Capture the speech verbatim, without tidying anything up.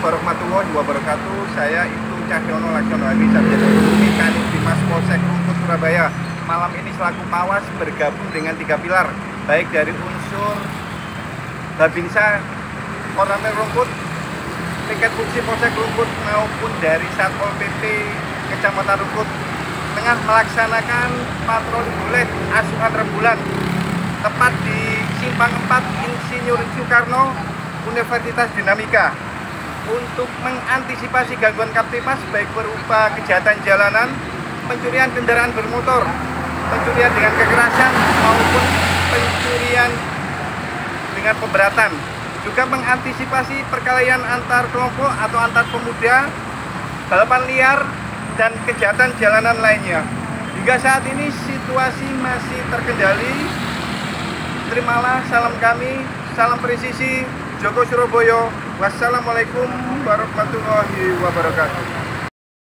warahmatullahi wabarakatuh. Saya Ibtu Cahyono Laksono Hadi, Sarjana Ekonomi Kanit Bimas Polsek Rungkut Surabaya. Malam ini selaku Mawas bergabung dengan tiga pilar, baik dari unsur Babinsa Korlantas Rungkut, Piket Fungsi Polsek Rungkut maupun dari Satpol P P Kecamatan Rungkut, tengah melaksanakan patroli bulet asuhan rembulan tepat di Simpang empat Insinyur Soekarno Universitas Dinamika untuk mengantisipasi gangguan Kamtibmas baik berupa kejahatan jalanan, pencurian kendaraan bermotor, pencurian dengan kekerasan maupun pencurian dengan pemberatan, juga mengantisipasi perkelahian antar kelompok atau antar pemuda, balapan liar, dan kejahatan jalanan lainnya. Hingga saat ini situasi masih terkendali. Terimalah salam kami, salam presisi Joko Surabaya. Wassalamualaikum warahmatullahi wabarakatuh.